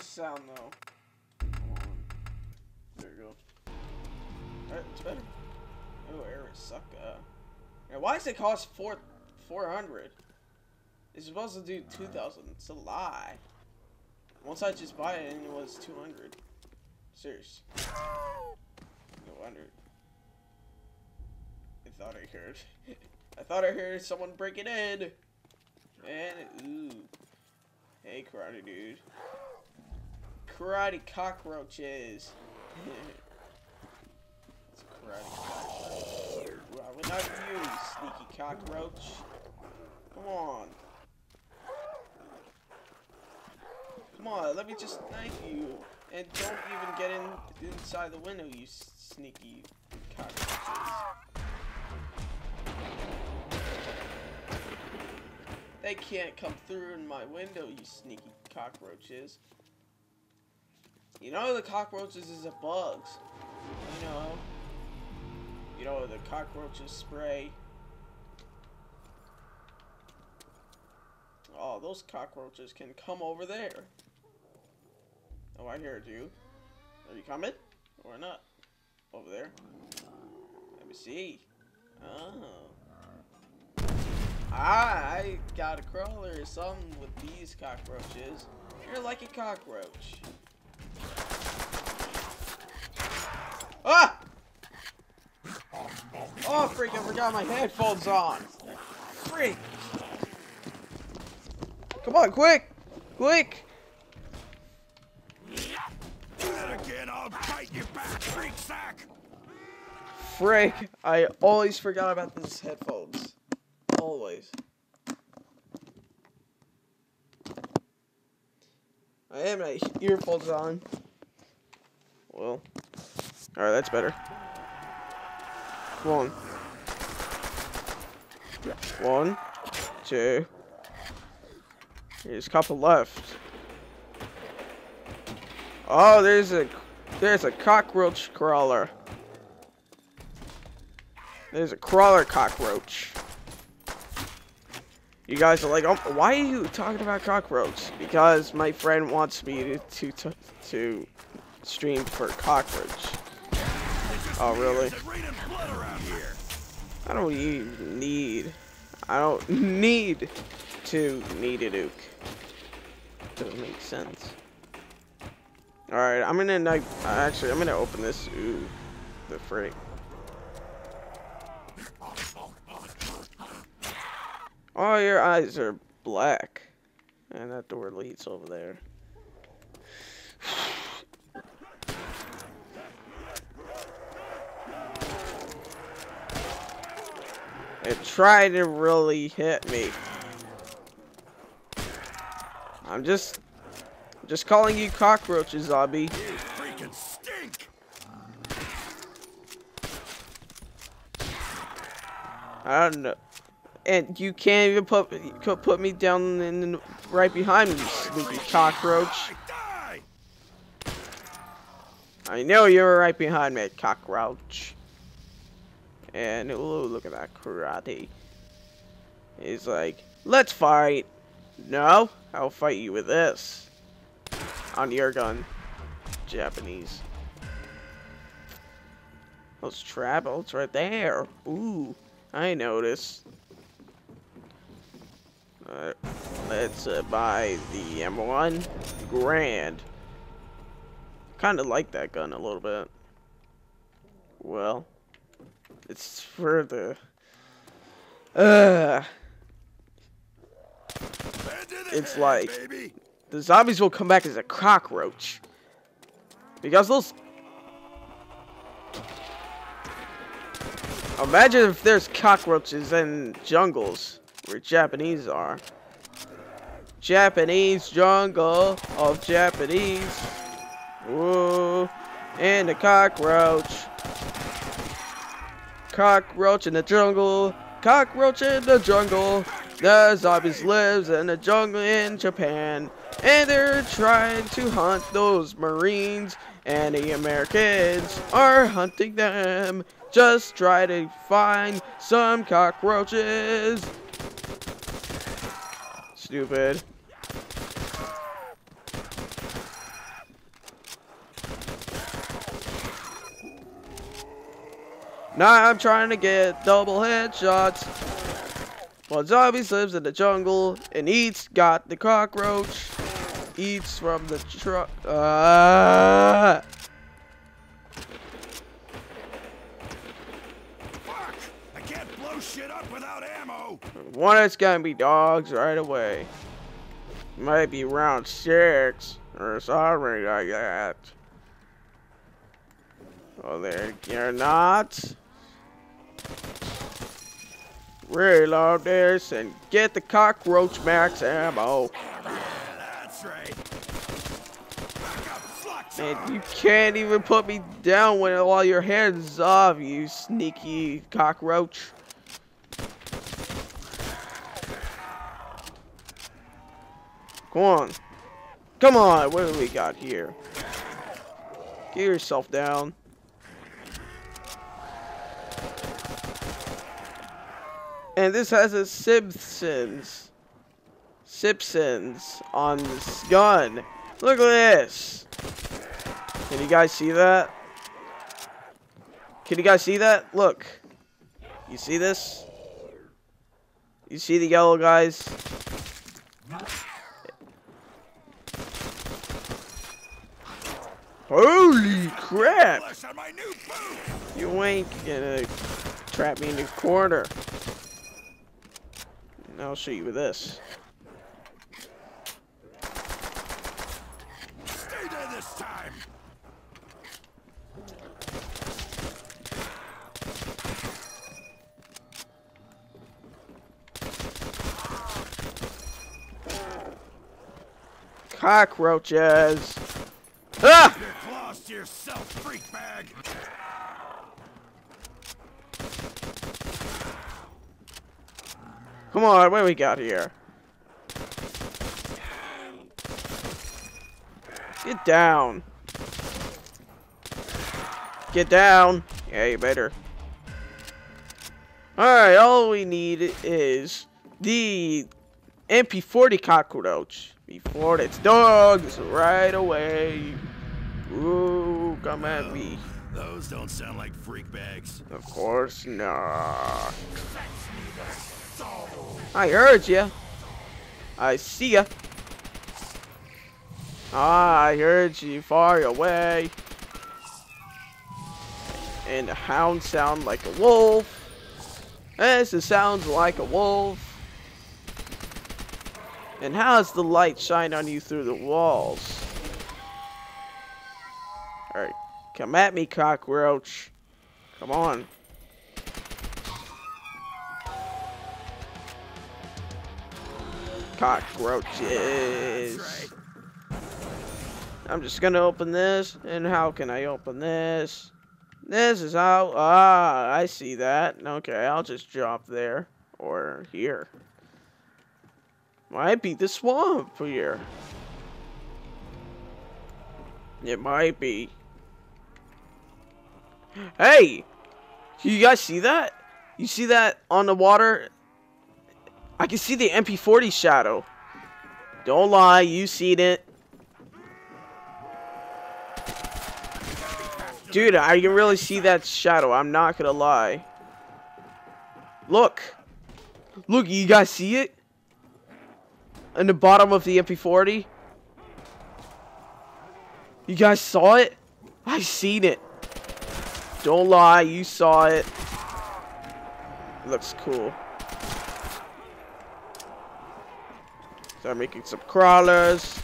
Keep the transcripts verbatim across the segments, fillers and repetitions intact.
this sound though. Come on. There you go. Alright, it's better. Oh, air suck. Uh, now, why does it cost four four hundred? It's supposed to do two thousand. It's a lie. Once I just bought it and it was two hundred. Serious. No wonder. I thought I heard. I thought I heard someone breaking in. And ooh. Hey, karate dude. Karate cockroaches. It's a karate cockroach. Well, we're not you, sneaky cockroach. Come on. Come on, let me just knife you. And don't even get in inside the window, you sneaky cockroaches. They can't come through in my window, you sneaky cockroaches. You know the cockroaches is a bugs. You know. You know the cockroaches spray. Oh, those cockroaches can come over there. Oh, I heard you. Are you coming? Or not? Over there. Let me see. Oh. I got a crawler or something with these cockroaches. You're like a cockroach. Ah! Oh, freak, I forgot my headphones on. Freak. Come on, quick! Quick! Again, I'll bite you back, freak sack! Frick, I always forgot about these headphones. Always. I have my earphones on. Well. Alright, that's better. Come on. One, two. There's a couple left. Oh, there's a there's a cockroach crawler. There's a crawler cockroach. You guys are like, oh, why are you talking about cockroach? Because my friend wants me to to to, to stream for cockroach. Oh, really? I don't even need. I don't need to need a duke. Doesn't make sense. All right, I'm gonna like, actually I'm gonna open this. Ooh, the frick. Oh, your eyes are black. And that door leads over there. It tried to really hit me. I'm just... I'm just calling you cockroaches, zombie. You freaking stink! I don't know. And you can't even put you could put me down in the, right behind me, you sneaky cockroach. I know you were right behind me, cockroach. And ooh, look at that karate. He's like, let's fight. No, I'll fight you with this. On your gun, Japanese. Those trap bolts right there. Ooh, I noticed. Uh, let's uh, buy the M one Grand. Kind of like that gun a little bit. Well, it's for the. Uh, it's like the zombies will come back as a cockroach because those. Imagine if there's cockroaches in jungles. Where Japanese are. Japanese jungle of Japanese. Whoa. And the cockroach. Cockroach in the jungle. Cockroach in the jungle. The zombies lives in the jungle in Japan. And they're trying to hunt those Marines. And the Americans are hunting them. Just try to find some cockroaches. Stupid. Now I'm trying to get double headshots. While zombies lives in the jungle and eats got the cockroach. Eats from the truck. Uh, Fuck! I can't blow shit up without ammo. one is gonna be dogs right away. Might be round six or something like that. Oh, there you're not. Reload this and get the cockroach max ammo. That's right. And you can't even put me down when while your head's off, you sneaky cockroach. Come on. Come on, what do we got here? Get yourself down. And this has a Simpsons. Simpsons on this gun. Look at this. Can you guys see that? Can you guys see that? Look. You see this? You see the yellow guys? Holy crap! You ain't gonna trap me in the corner. And I'll shoot you with this. Stay there this time. Cockroaches. Ah! You're close to yourself, freak bag. Come on, what do we got here? Get down. Get down. Yeah, you better. Alright, all we need is the M P forty cockroach. Before it's dogs right away. Ooh, come at me. Those don't sound like freak bags. Of course not. I heard ya. I see ya. Ah, I heard you far away. And the hound sound like a wolf. This sounds like a wolf. And how does the light shine on you through the walls? Alright, come at me, cockroach. Come on. Cockroaches. I'm just gonna open this. And how can I open this? This is how. Ah, I see that. Okay, I'll just drop there. Or here. Might be the swamp here. It might be. Hey! You guys see that? You see that on the water? I can see the M P forty shadow. Don't lie, you seen it. Dude, I can really see that shadow. I'm not gonna lie. Look. Look, you guys see it? In the bottom of the M P forty? You guys saw it? I seen it. Don't lie, you saw it. Looks cool. Start making some crawlers.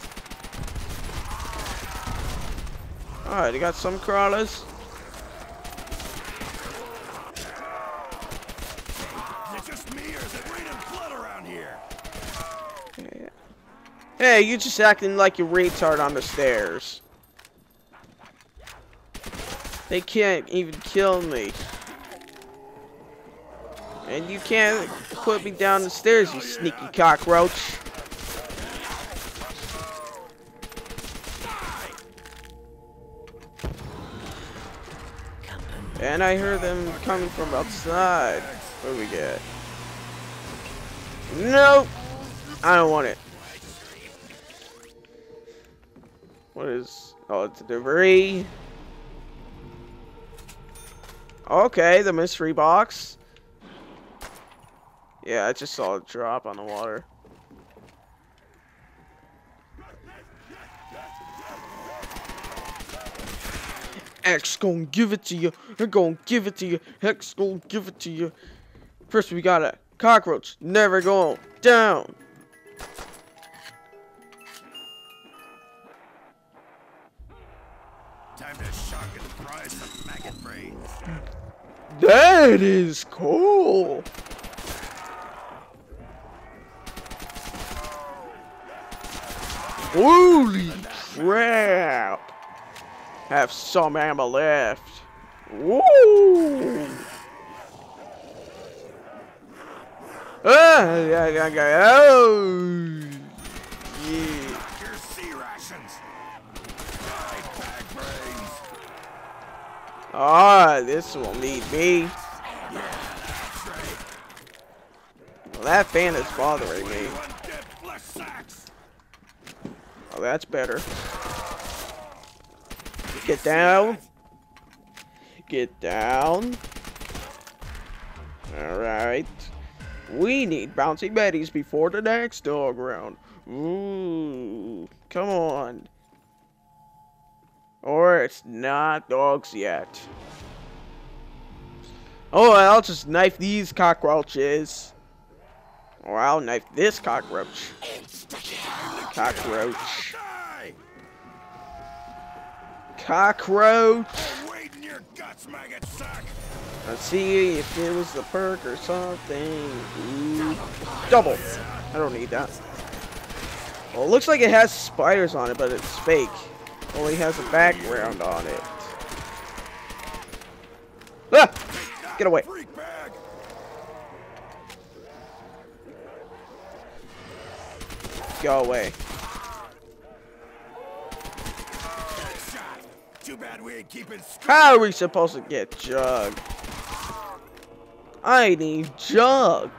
Alright, they got some crawlers. Is it just me or is it raining blood around here? Hey, you just acting like a retard on the stairs. They can't even kill me. And you can't put me down the stairs, you sneaky cockroach. And I heard them coming from outside. What do we get? Nope. I don't want it. What is... Oh, it's debris. Okay, the mystery box. Yeah, I just saw a drop on the water. X gonna give it to you. They're gonna give it to you. X gonna give it to you. First, we got a cockroach. Never going down. Time to shock and fry some maggot brains. That is cool. Holy crap. Have some ammo left. Woo! Ah, yeah, yeah, yeah. Oh, yeah. Your sea rations. Right back brains. Ah, this will need me. Yeah, that's right. Well, that fan is bothering me. One dead flesh sacks. Oh, that's better. Get down. Get down. Alright. We need bouncy betties before the next dog round. Ooh. Come on. Or it's not dogs yet. Oh, I'll just knife these cockroaches. Or I'll knife this cockroach. Cockroach. Cockroach. Wait in your guts, maggot sack. Let's see if it was the perk or something. Ooh. Double. I don't need that. Well, it looks like it has spiders on it, but it's fake. Only has a background on it. Ah! Get away. Go away. Too bad we ain't keeping How are we supposed to get Jug? I need Jug.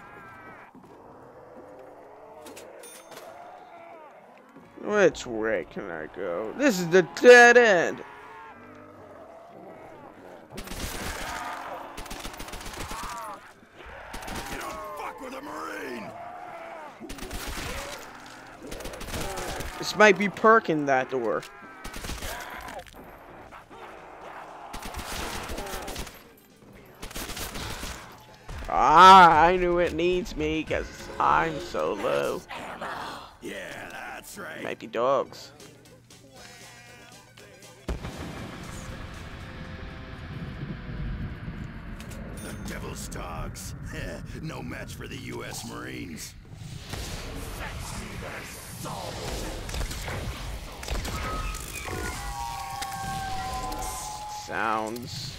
Which way can I go? This is the dead end. You don't fuck with a Marine. This might be perking that door. Ah, I knew it needs me because I'm so low. Yeah, that's right. Might be dogs. The devil's dogs. No match for the U S Marines. Sounds.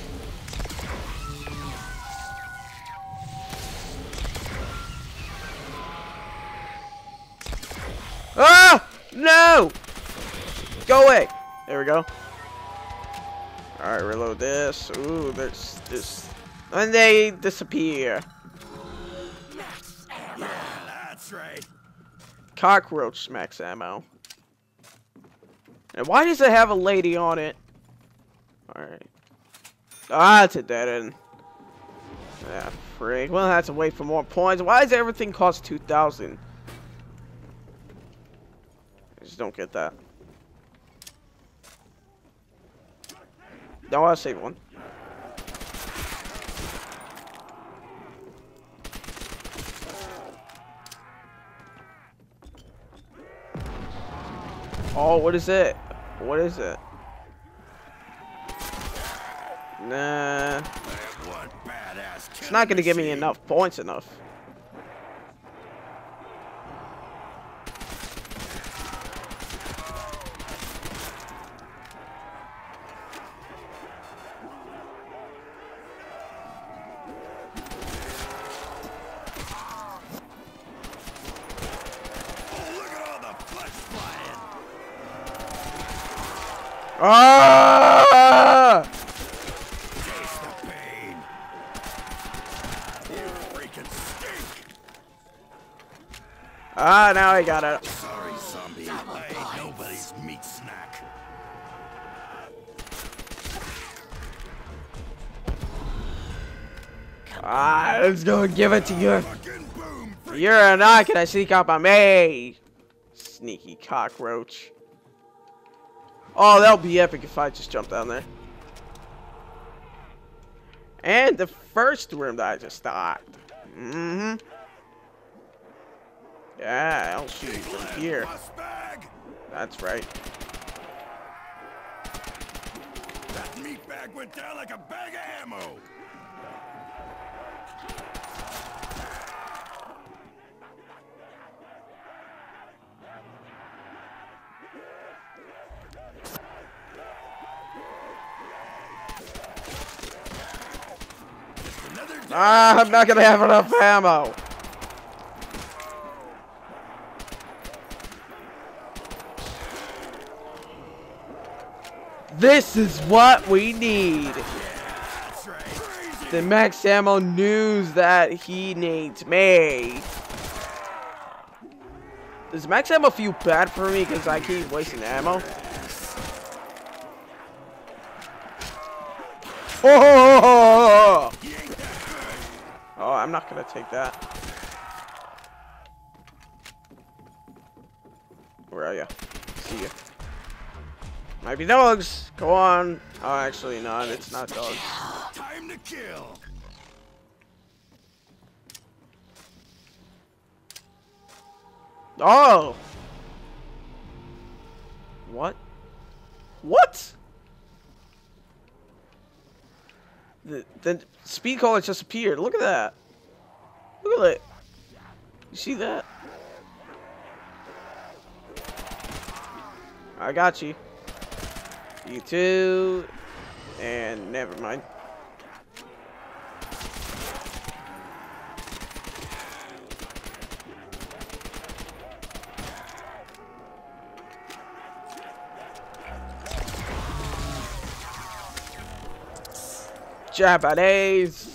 Ah! No! Go away! There we go. Alright, reload this. Ooh, there's this. And they disappear. Yeah, that's right. Cockroach smacks ammo. And why does it have a lady on it? Alright. Ah, it's a dead end. Ah, freak. We'll have to wait for more points. Why does everything cost two thousand? I just don't get that. No, I'll save one. Oh, what is it? What is it? Nah. One badass It's not gonna give me enough points enough. Ah! Taste the pain. You freaking stink. Ah, now I got it. Sorry, zombie. I ain't nobody's meat snack. Ah, let's go and give it to you. You're not gonna sneak up on me, sneaky cockroach. Oh, that'll be epic if I just jump down there. And the first room that I just stocked. Mm-hmm. Yeah, I'll shoot you from here. That's right. That meat bag went down like a bag of ammo. Ah, I'm not gonna have enough ammo. This is what we need. The max ammo news that he needs me. Does max ammo feel bad for me because I keep wasting ammo? Oh! Oh, I'm not gonna take that. Where are ya? See ya. Might be dogs. Go on. Oh, actually not. It's not dogs. Time to kill. Oh. What? What? The the speed caller just appeared. Look at that. Look at it. You see that? I got you. You too. And never mind. Japanese.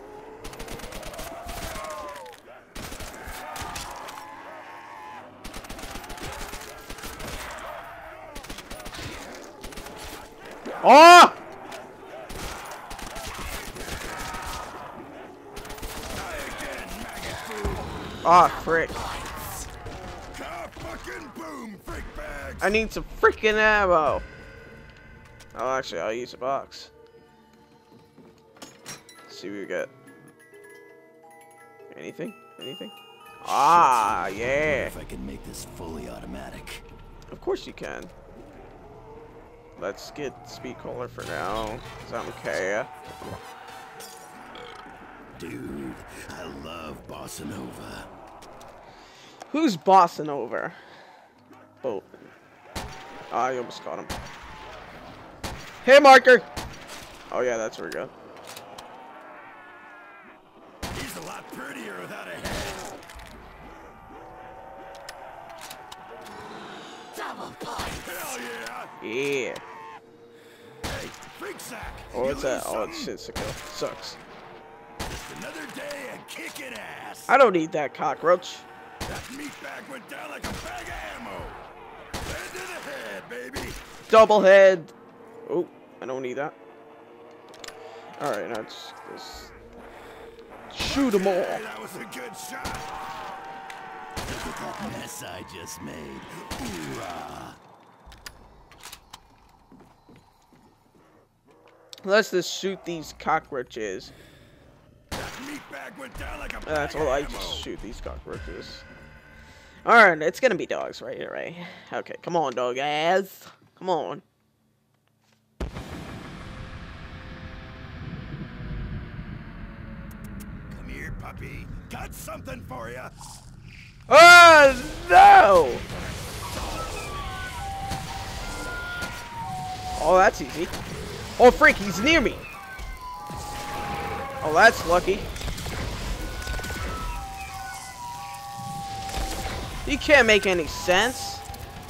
Oh! Ah, oh, frick. I need some freaking ammo. Oh, actually, I'll use a box. Let's see what we get. Anything? Anything? Ah, yeah. If I can make this fully automatic. Of course you can. Let's get speed caller for now. Cause I'm okay. Dude, I love bossa nova. Who's bossing over? Oh. Ah, I almost caught him. Hey, marker! Oh, yeah, that's where we go. He's a lot prettier without a head. Double points. Hell yeah! Yeah. Hey, freak sack. Oh, what's that? Oh, something? it's shit's a kill. Sucks. Just another day of kicking ass. I don't need that cockroach. That meat bag went down like a bag of ammo. Head to the head, baby. Double head. Oh, I don't need that. Alright, now just, just shoot them all. Hey, that was a good shot. Look at that mess I just made. Hoorah. Let's just shoot these cockroaches. That meat bag went down like a bag That's of all I ammo. just shoot these cockroaches. Alright, it's gonna be dogs, right? Right. Okay, come on, dog ass. Come on. Come here, puppy. Got something for you. Oh no! Oh, that's easy. Oh, freak, he's near me. Oh, that's lucky. You can't make any sense.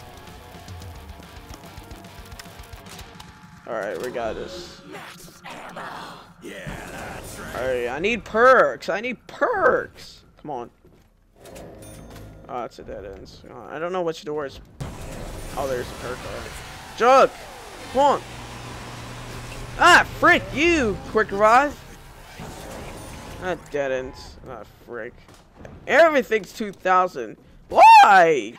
Alright, we got this. Yeah, that's right. Alright, I need perks. I need perks. Come on. Oh, it's a dead end. Oh, I don't know which doors. Oh, there's a perk already. Jug! Come on! Ah, frick you, quick revive! That dead ends. Ah, frick. Everything's two thousand. Why?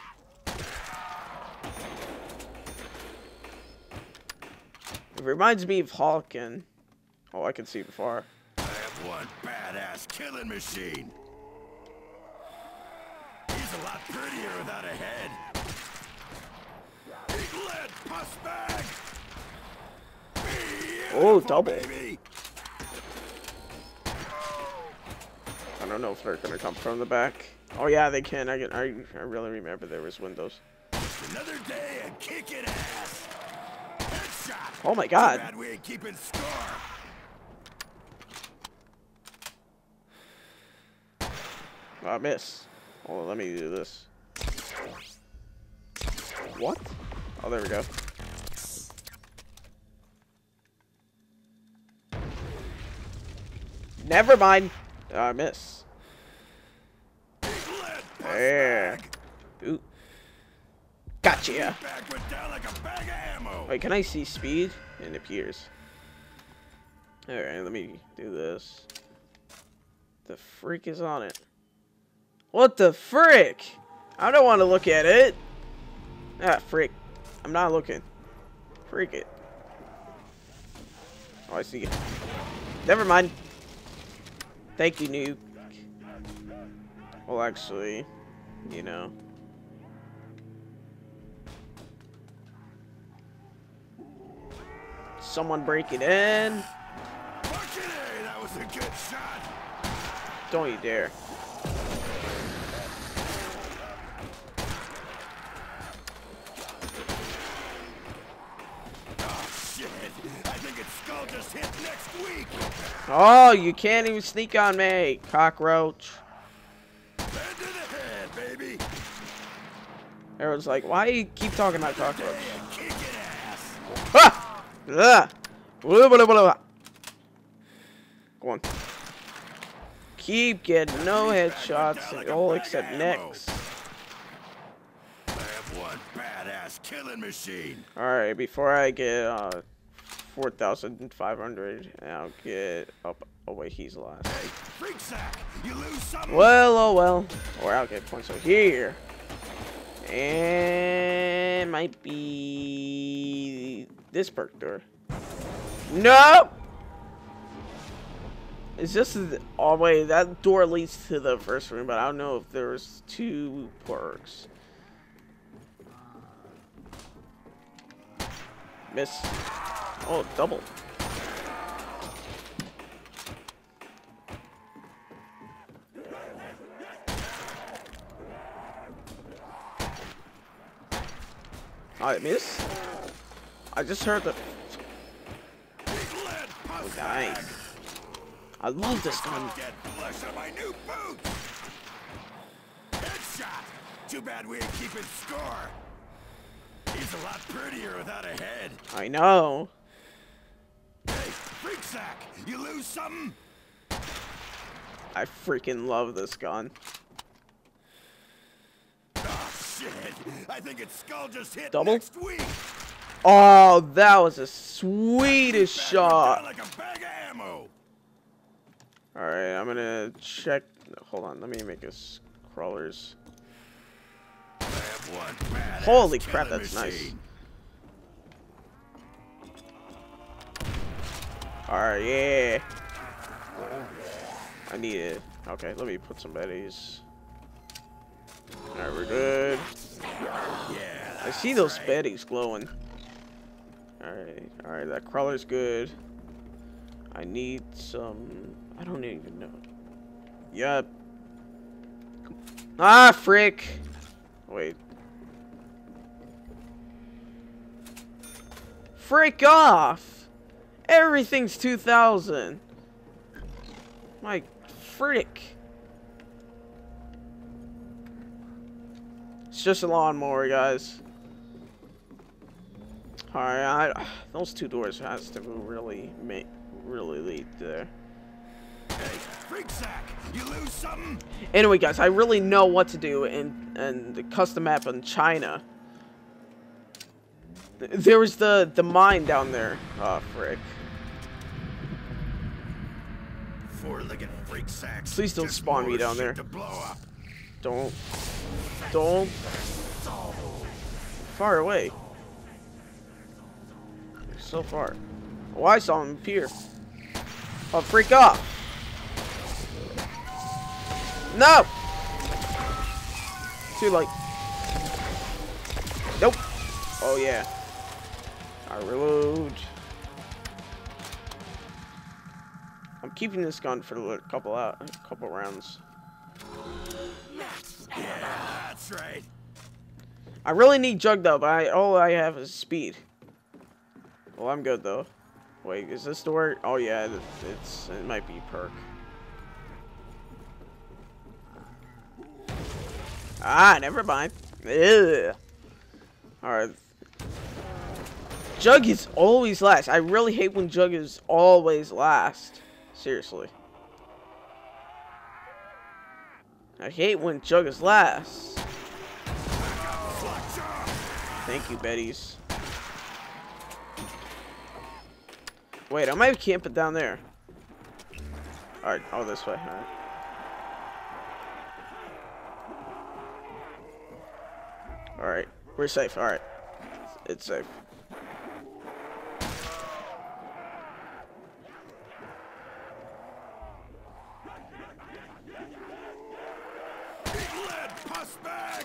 It reminds me of Hawken. Oh, I can see before. I have one badass killing machine. He's a lot prettier without a head. Big lead pus bag. Oh, double. Baby. I don't know if they're gonna come from the back. Oh yeah, they can. I can. I, I really remember there was windows. Another day of kicking ass. Headshot. Oh my god. Too bad we ain't keeping score. Oh, I miss. Hold on, let me do this. What? Oh, there we go. Never mind. Oh, I miss. There. Ooh. Gotcha. Wait, can I see speed? It appears. Alright, let me do this. The freak is on it. What the frick? I don't want to look at it. Ah, frick. I'm not looking. Freak it. Oh, I see it. Never mind. Thank you, Nuke. Well, actually, you know. Someone break it in. That was a good shot. Don't you dare. Just hit next week. Oh, you can't even sneak on me, Cockroach. Bend to the head, baby. Everyone's like, why do you keep talking about Cockroach? Kick it ass. Ah! Ah! Blah, blah, blah, blah. Go on. Keep getting no headshots, all except next. I have one badass killing machine. Alright, before I get uh four thousand five hundred, I'll get up. Oh wait, he's last. Hey, freak sack, you lose something. Well, oh well. Or I'll get points over here. And might be this perk door. No! It's just the, oh wait, that door leads to the first room, but I don't know if there's two perks. Miss. Oh, double. I miss. I just heard the. Oh, nice. I love this gun. Get flesh on my new boots. Headshot. Too bad we ain't keeping score. He's a lot prettier without a head. I know. Hey, freak sack, you lose something? I freaking love this gun. Oh shit! I think its skull just hit Double? next week. Oh, that was the sweetest shot. Like a bag of ammo. All right, I'm gonna check. Hold on, let me make us crawlers. I have one badass Holy crap, that's machine. nice. Alright, yeah. I need it. Okay, let me put some betties. Alright, we're good. Yeah, I see those right. betties glowing. Alright, alright, that crawler's good. I need some. I don't even know. Yup. Ah, frick. Wait. Frick off! Everything's two thousand. My frick. It's just a lawnmower, guys. Alright, I, those two doors has to really make really lead there. Hey, freak sack, you lose something? Anyway, guys, I really know what to do in, in the custom map in China. There was the, the mine down there. Oh, frick. four-legged freak sacks. Please don't Just spawn me more down shit there. to blow up. Don't. Don't. Far away. So far. Oh, I saw him appear. Oh, freak off. No! Too late. Nope. Oh, yeah. I reload. I'm keeping this gun for a couple out, a couple rounds. Yeah, that's right. I really need Jug though, but I, all I have is speed. Well, I'm good though. Wait, is this the word? Oh yeah, it, it's it might be perk. Ah, never mind. Ugh. All right. Jug is always last. I really hate when Jug is always last. Seriously. I hate when Jug is last. Thank you, Betty's. Wait, I might camp it down there. Alright, oh, this way. Alright. Alright, we're safe. Alright. It's safe. Bag.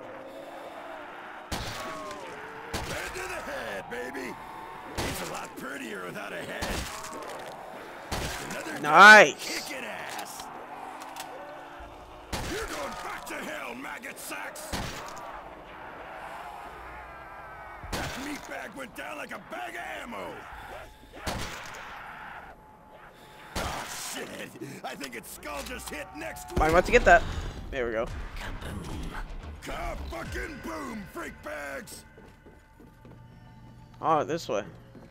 Head to the head, baby. He's a lot prettier without a head. Another nice. Kicking ass. You're going back to hell, maggot sacks. That meat bag went down like a bag of ammo. Oh shit! I think its skull just hit next week. I'm about to get that. There we go. Ka fucking boom, freak bags! Oh, this way.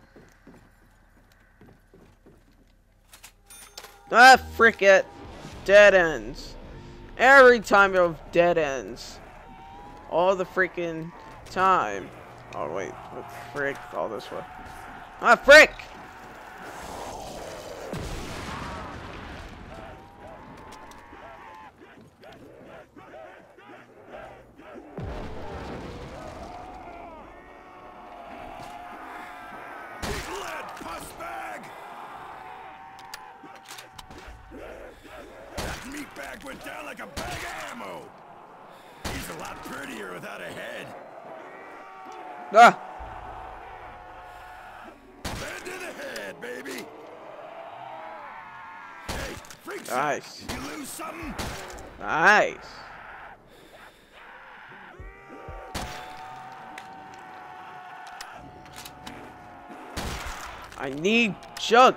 Ah, frick it. Dead ends. Every time you have dead ends. All the freaking time. Oh, wait. What the frick? All this way. Ah, frick! Bag went down like a bag of ammo. He's a lot prettier without a head. Ah! Head to the head, baby. Hey, freak Nice. You lose something? Nice. I need Jug.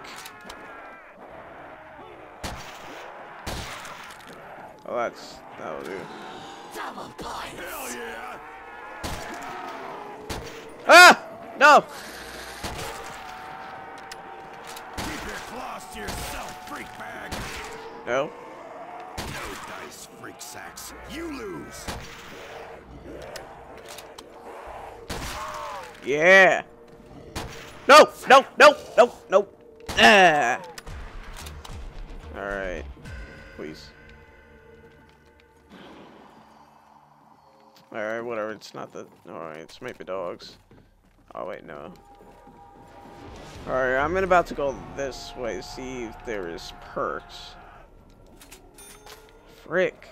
Oh, that's that'll do. Double points. Hell yeah! Ah! No! Keep your claws to yourself, freak bag. No. No dice, freak sacks. You lose. Yeah. No! No! No! No! No! Ah! All right. Please. Alright, whatever, it's not the... Alright, it's maybe dogs. Oh, wait, no. Alright, I'm about to go this way to see if there is perks. Frick.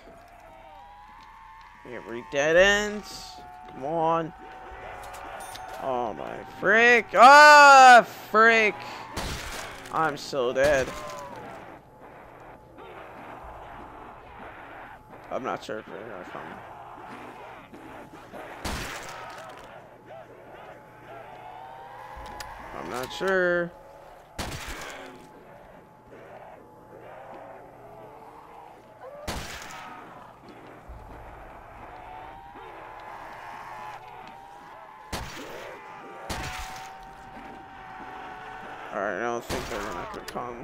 Every dead ends. Come on. Oh, my frick. Ah, frick. I'm so dead. I'm not sure if they're gonna come. I'm not sure. Alright, I don't think they're not gonna come.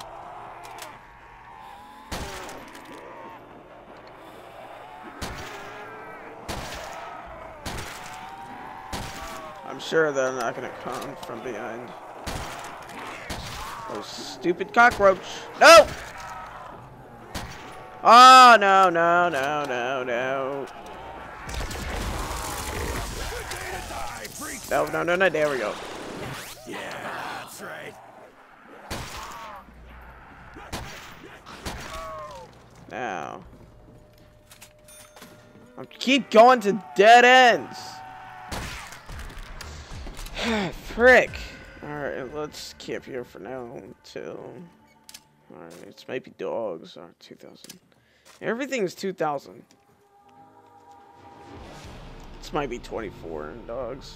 I'm sure they're not gonna come from behind. Oh, stupid cockroach. No! Oh, no, no, no, no, no. No, no, no, no, there we go. Yeah, that's right. Now. I keep going to dead ends. Frick. Alright, let's camp here for now until... Alright, it's maybe dogs. Alright, two thousand. Everything's two thousand. This might be twenty-four in dogs.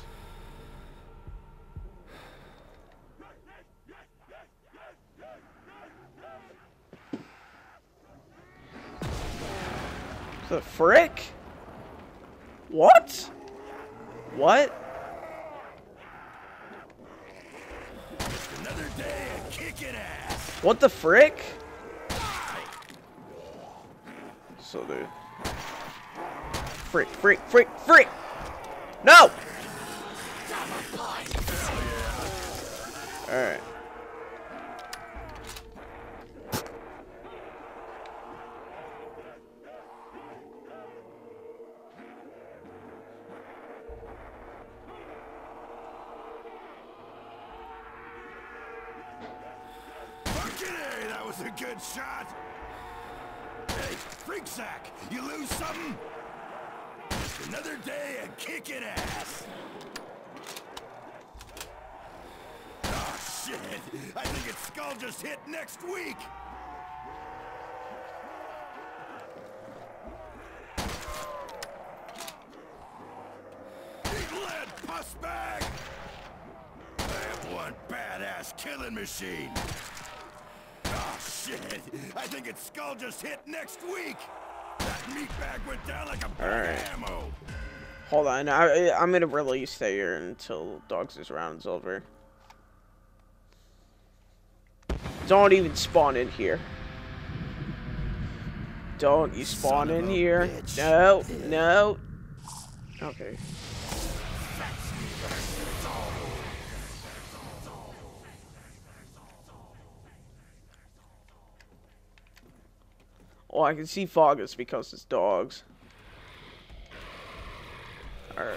The frick? What? What? Another day of kicking ass. What the frick? So dude. Frick, frick, frick, frick! No! Alright. That was a good shot. Hey, freak sack, you lose something? Just another day of kicking ass. Oh shit! I think its skull just hit next week. Big lead pus bag. I have one badass killing machine. Oh shit! I think its skull just hit next week. That meat bag went down like a bag of ammo. Hold on, I, I'm gonna really stay here until Dogs' round's over. Don't even spawn in here. Don't you spawn in here? No, no. Okay. Oh, I can see Fogus because it's dogs. Alright.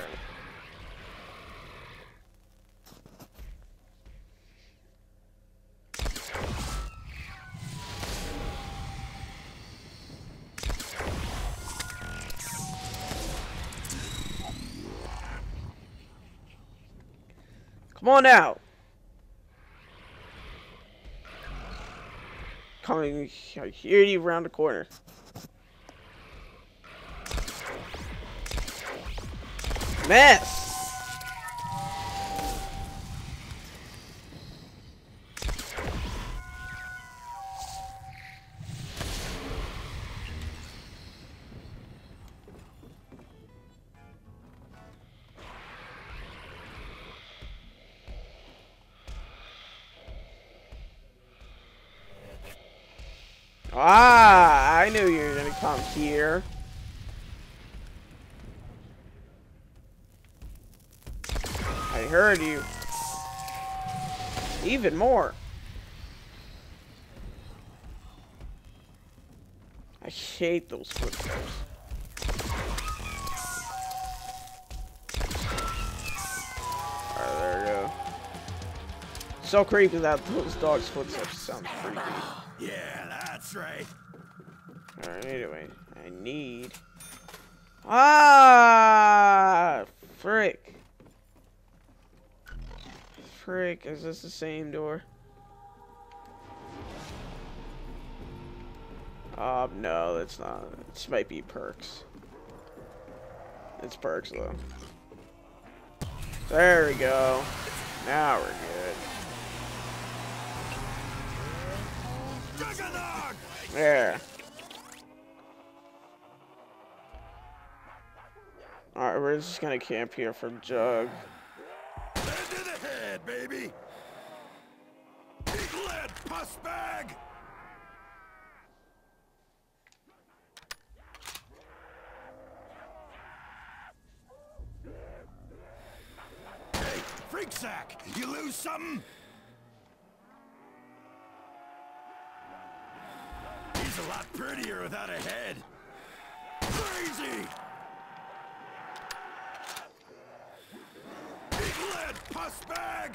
Come on out. Coming, I hear you around the corner. Mess. Ah, I knew you were gonna come here. I heard you. Even more. I hate those footsteps. Alright, there we go. So creepy that those dogs' footsteps sound creepy. Yeah, that's right. Alright, anyway, I need... Ah! Frick. Frick, is this the same door? Um, no, it's not. This might be perks. It's perks, though. There we go. Now we're good. There. Alright, we're just gonna camp here for Jug. Head to the head, baby. Big lead pus bag. Hey, freak sack, you lose something? He's a lot prettier without a head. Crazy! Big lead pus bag!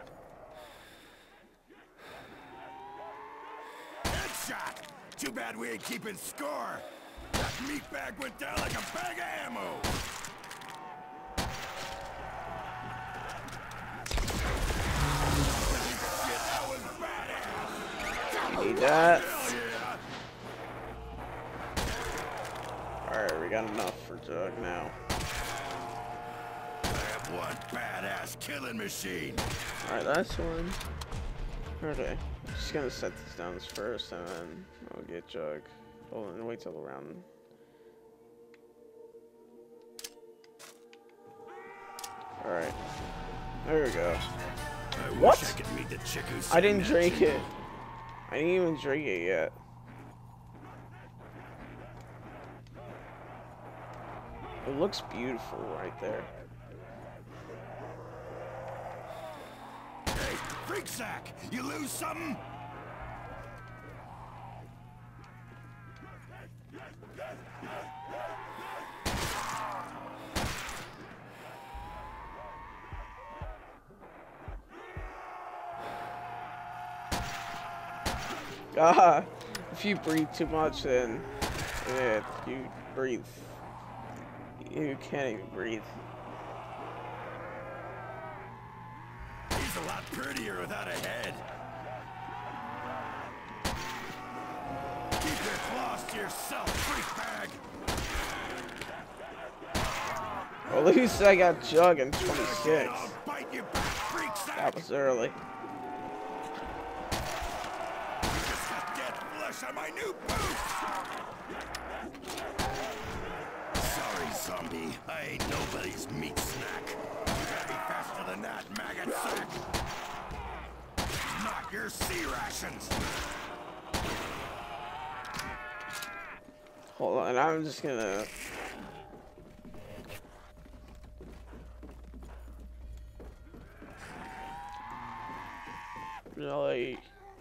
Headshot! Too bad we ain't keeping score. That meat bag went down like a bag of ammo. Shit, that was badass. Need that. Hell yeah. Alright, we got enough for Jug now. I have one badass killing machine. Alright, that's one. Okay, I'm just gonna set this down first and then I'll get Jug. Hold on, wait till the round. Alright. There we go. I What? wish I could meet the chick who I sang didn't that drink jingle. it. I didn't even drink it yet. It looks beautiful right there. Hey, freak sack! You lose something? Ah, if you breathe too much, then yeah, you breathe. You can't even breathe. He's a lot prettier without a head. Keep your claws to yourself, freak bag! Well, at least I got Jug in twenty-six. I'll bite you back, freak sack! That was early. You just got dead flesh on my new boots! Sorry, zombie. I ain't nobody's meat snack. You gotta be faster than that, maggot sack! Not your sea rations! Hold on, I'm just gonna. Really.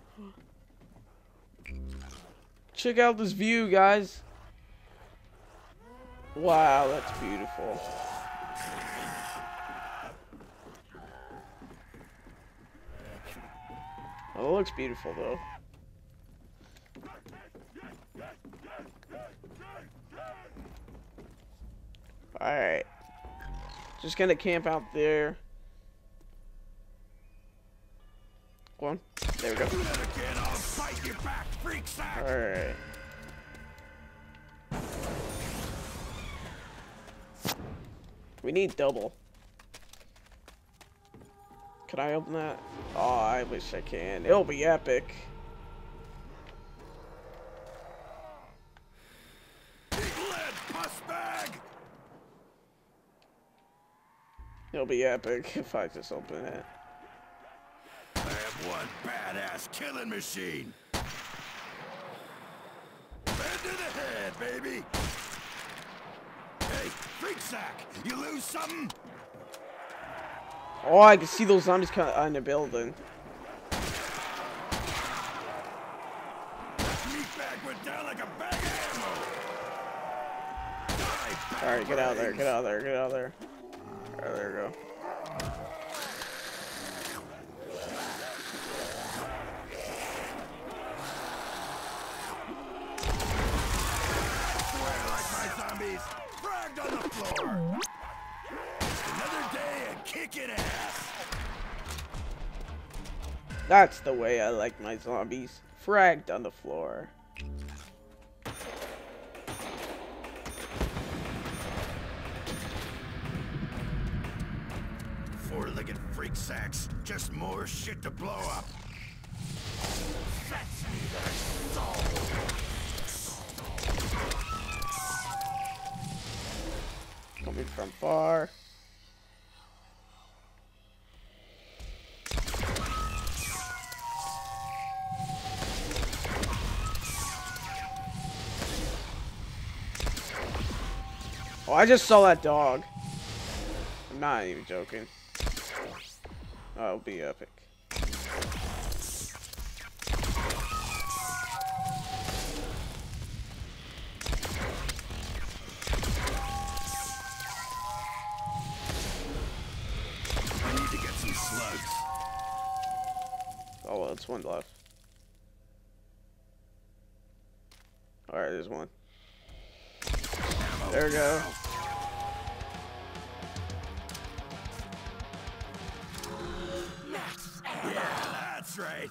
Check out this view, guys. Wow, that's beautiful. Oh, it looks beautiful, though. Alright. Just gonna camp out there. Go on. There we go. Do that again, I'll bite you back, freak sack! Alright. We need double. Can I open that? Oh, I wish I can. It'll be epic. Big lead pus bag! It'll be epic if I just open it. I have one badass killing machine. Head to the head, baby. Hey, freak sack, you lose something? Oh, I can see those zombies kind of in the building. That meat bag went down like a bag of ammo. Die, All right, get out of there. brains. Get out of there. Get out of there. All right, there we go. Swear like my zombies, fragged on the floor. Another day of kicking ass. That's the way I like my zombies. Fragged on the floor. Four-legged freak sacks, just more shit to blow up. Fetch me their soul. Coming from far. Oh, I just saw that dog. I'm not even joking. Oh, it'll be epic. Oh, well, it's one left. Alright, there's one. There we go. Yeah, that's right.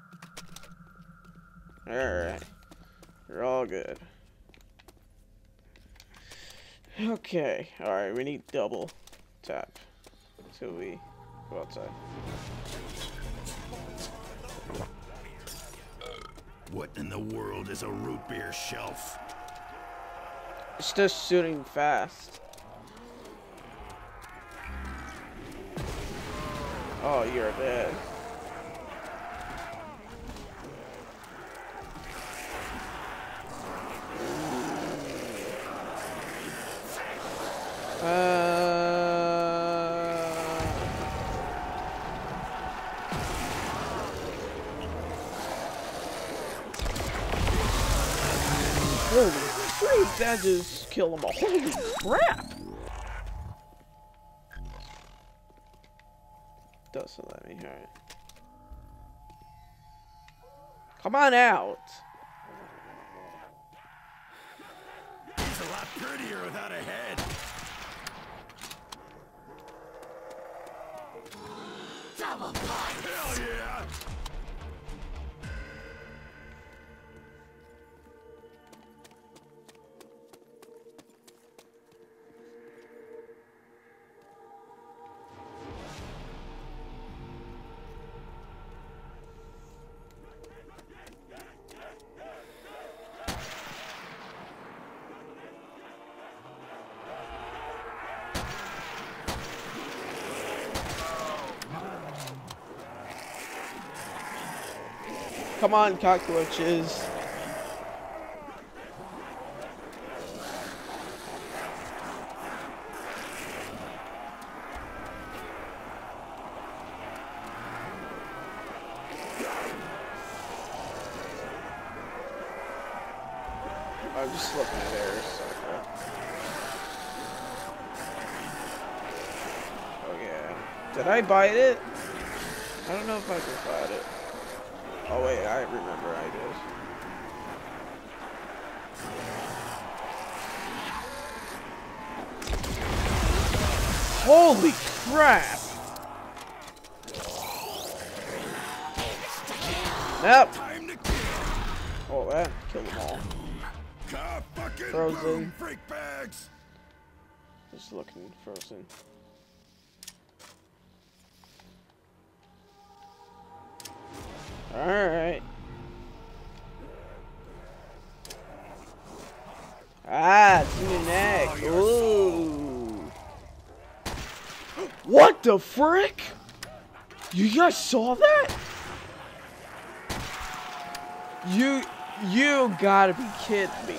Alright. We're all good. Okay. Alright, we need double tap until we go outside. What in the world is a root beer shelf? It's just shooting fast. Oh, you're dead. Uh... Holy freak, that just killed them all. Holy crap! Doesn't let me, alright. Come on out! He's a lot prettier without a head. Double point! Hell yeah! Come on, cockroaches. I'm just looking at theirs. Oh yeah. Did I bite it? I don't know if I can bite it. Oh wait, I remember I did. Holy crap! Nope. Oh, that killed them all. Frozen. Freak bags. Just looking frozen. Alright. Ah, it's in the neck. Ooh. What the frick? You guys saw that? You, you gotta be kidding me.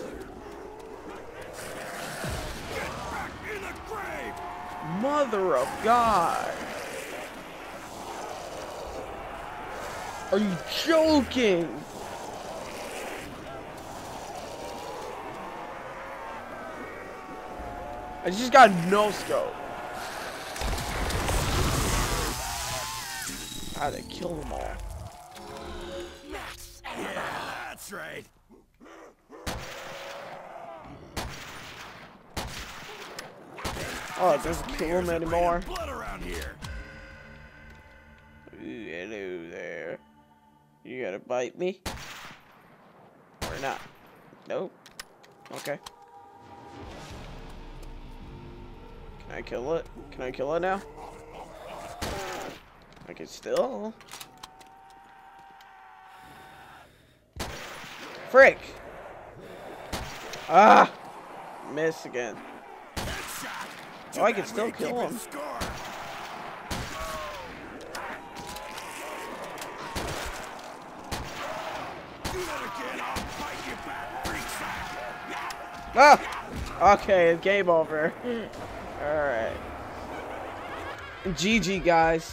Mother of God. Are you joking? I just got no scope. How to kill them all. Yeah, that's right. Oh, it doesn't kill them anymore. Blood around here. Ooh, hello there. You gonna bite me? Or not? Nope. Okay. Can I kill it? Can I kill it now? I can still. Frick! Ah! Miss again. Oh, I can still kill him. Ah! Okay, game over. Alright. G G, guys.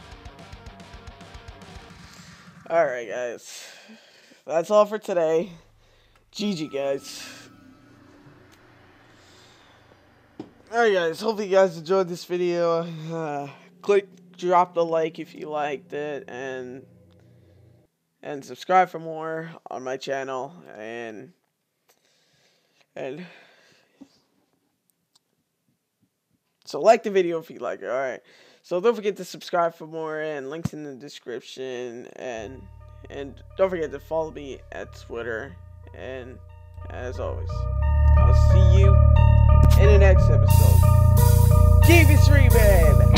Alright, guys. That's all for today. G G, guys. Alright, guys. Hopefully you guys enjoyed this video. Uh, click, drop the like if you liked it, and and subscribe for more on my channel. And and so like the video if you like it. Alright. So don't forget to subscribe for more, and links in the description, and and don't forget to follow me at Twitter. And as always, I'll see you in the next episode. Keep it streaming!